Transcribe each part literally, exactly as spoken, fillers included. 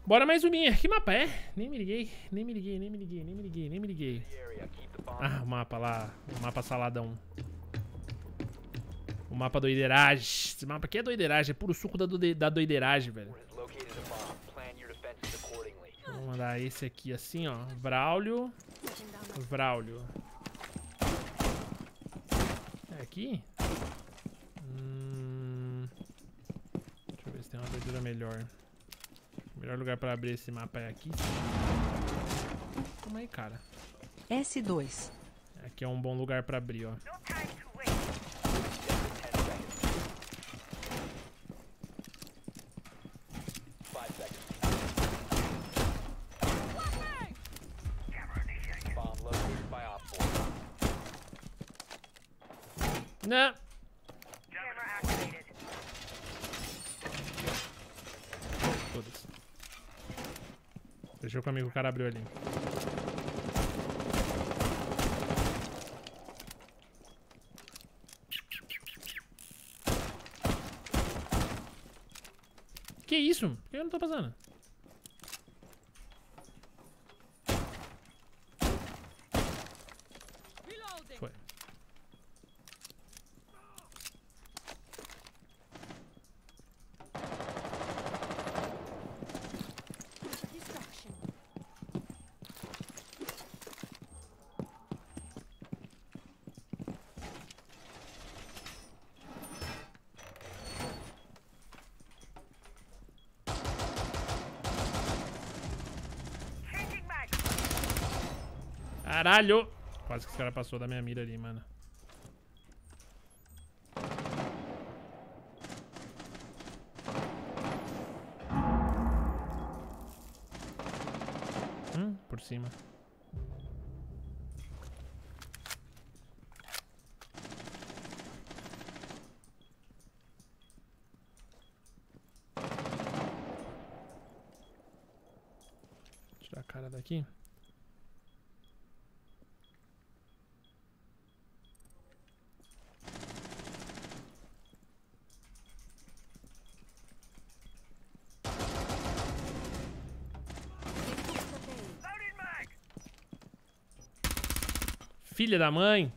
Bora mais uma. Que mapa é? Nem me liguei, nem me liguei, nem me liguei, nem me liguei, nem me liguei. Ah, o mapa lá. O mapa saladão. O mapa doideiragem. Esse mapa aqui é doideiragem. É puro suco da, doide, da doideiragem, velho. Vamos mandar esse aqui assim, ó. Vraulio. Vraulio. É aqui? Hum... Deixa eu ver se tem uma abertura melhor. O melhor lugar pra abrir esse mapa é aqui. Calma aí, cara. S dois. Aqui é um bom lugar pra abrir, ó. Não. Foda-se. Fechou comigo, o cara abriu ali. Que isso? Por que eu não tô passando? Foi. Caralho! Quase que esse cara passou da minha mira ali, mano. Hum, por cima. Tirar a cara daqui. Filha da mãe.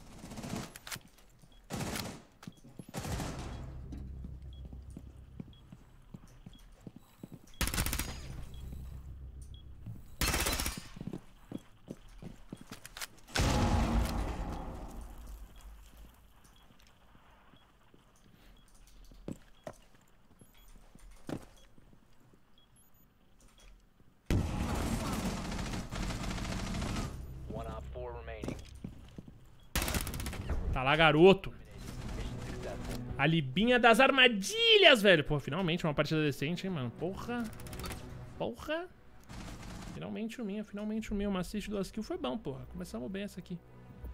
Tá lá, garoto. A libinha das armadilhas, velho. Pô, finalmente uma partida decente, hein, mano. Porra. Porra. Finalmente o minha, finalmente o meu. Uma assist, duas kills foi bom, porra. Começamos bem essa aqui.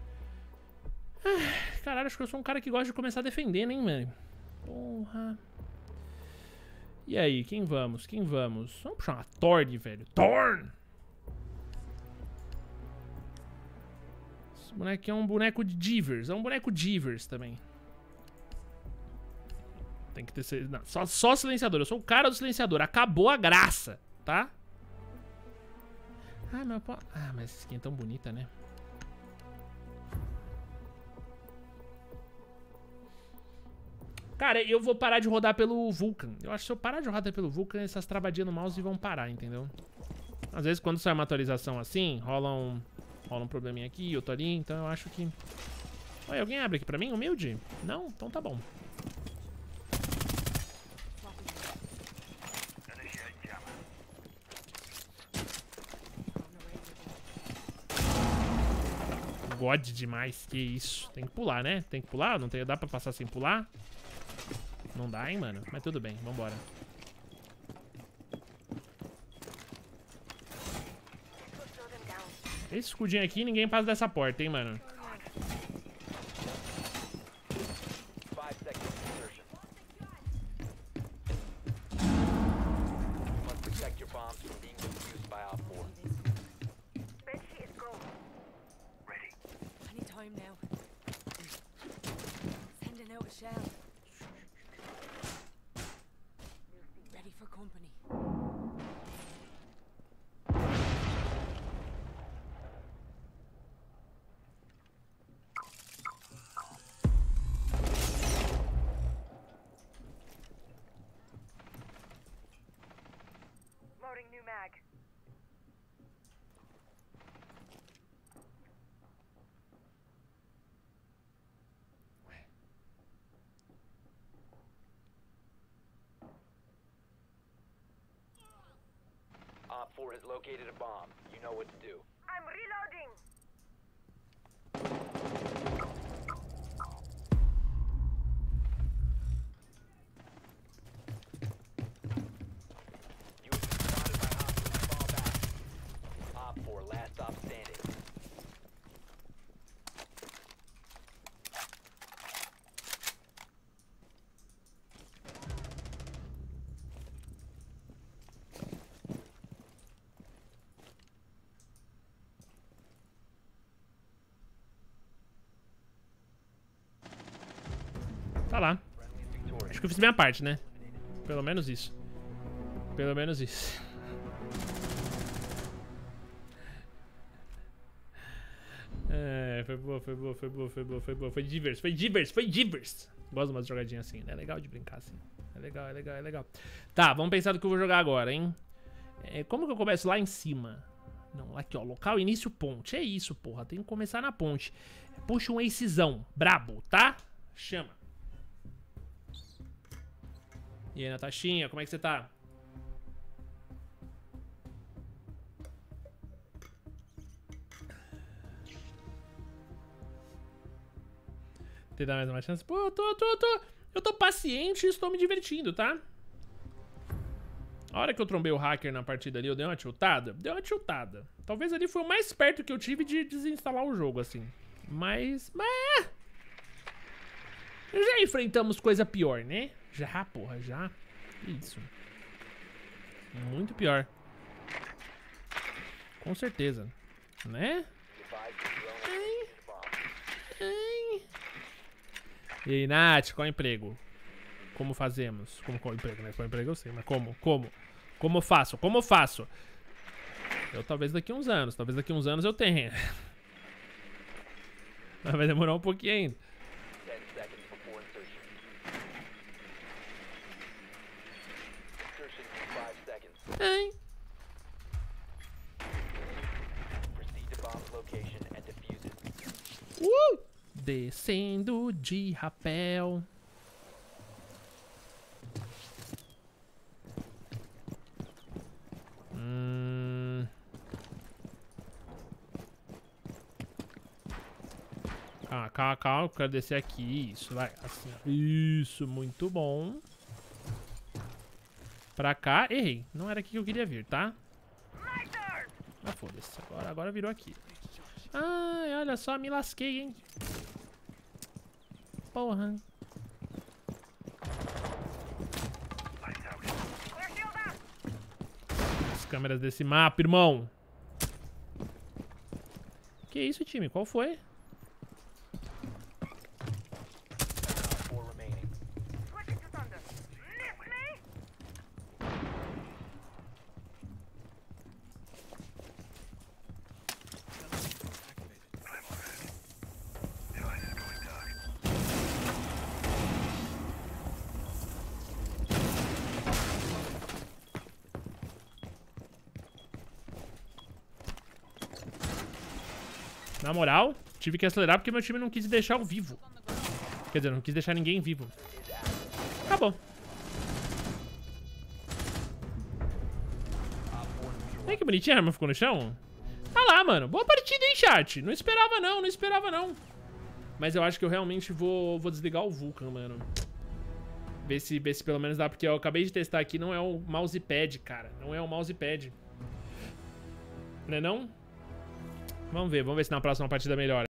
Ah, caralho, acho que eu sou um cara que gosta de começar defendendo, hein, mano. Porra. E aí, quem vamos? Quem vamos? Vamos puxar uma Torn, velho. Torn! Esse boneco aqui é um boneco de Divers. É um boneco Divers também. Tem que ter... Não, só, só silenciador. Eu sou o cara do silenciador. Acabou a graça, tá? Ah, meu... Ah, mas essa skin é tão bonita, né? Cara, eu vou parar de rodar pelo Vulcan. Eu acho que se eu parar de rodar pelo Vulcan, essas travadinhas no mouse vão parar, entendeu? Às vezes, quando sai uma atualização assim, rola um... Rola um probleminha aqui, outro ali, então eu acho que... Oi, alguém abre aqui pra mim? Humilde? Não? Então tá bom. God demais, que isso. Tem que pular, né? Tem que pular? Não tem... Dá pra passar sem pular? Não dá, hein, mano? Mas tudo bem, vambora. Esse escudinho aqui, ninguém passa dessa porta, hein, mano? Op four has located a bomb. You know what to do. I'm reloading. You have been spotted by hostiles. Fall back. Op four, last stop standing. Tá lá. Acho que eu fiz minha parte, né? Pelo menos isso. Pelo menos isso. É, foi boa, foi boa, foi boa, foi boa, foi boa. Foi divers, foi divers, foi divers. Gosto de umas jogadinhas assim, né? É legal de brincar assim. É legal, é legal, é legal. Tá, vamos pensar no que eu vou jogar agora, hein? É, como que eu começo lá em cima? Não, aqui ó, local, início, ponte. É isso, porra, tem que começar na ponte. Puxa um acezão, brabo, tá? Chama. E aí, Natashinha, como é que você tá? Te dar mais uma chance? Pô, eu tô, eu tô, eu tô, eu tô paciente e estou me divertindo, tá? A hora que eu trombei o hacker na partida ali, eu dei uma tiltada? Deu uma tiltada. Talvez ali foi o mais perto que eu tive de desinstalar o jogo, assim. Mas, mas... já enfrentamos coisa pior, né? Já, porra, já. Isso. Muito pior. Com certeza. Né? Ai. Ai. E aí, Nath, qual é o emprego? Como fazemos? Como qual é o emprego, né? Qual é o emprego eu sei, mas como? Como? Como eu faço? Como eu faço? Eu talvez daqui uns anos. Talvez daqui uns anos eu tenha. Mas vai demorar um pouquinho ainda. Ai. Uh! Descendo de rapel. Hum. Calma, calma, calma. Eu quero descer aqui. Isso, vai. Assim. Isso, muito bom. Pra cá, errei. Não era aqui que eu queria vir, tá? Ah, foda-se. Agora, agora virou aqui. Ai, olha só, me lasquei, hein? Porra. As câmeras desse mapa, irmão. Que isso, time? Qual foi? Na moral, tive que acelerar porque meu time não quis deixar eu vivo. Quer dizer, não quis deixar ninguém vivo. Acabou. Olha que bonitinha a arma ficou no chão. Tá lá, mano. Boa partida, hein, chat. Não esperava não, não esperava não. Mas eu acho que eu realmente vou, vou desligar o Vulcan, mano. Ver se, ver se pelo menos dá, porque eu acabei de testar aqui, não é o mousepad, cara. Não é o mousepad. Não é não? Vamos ver, vamos ver se na próxima partida melhora.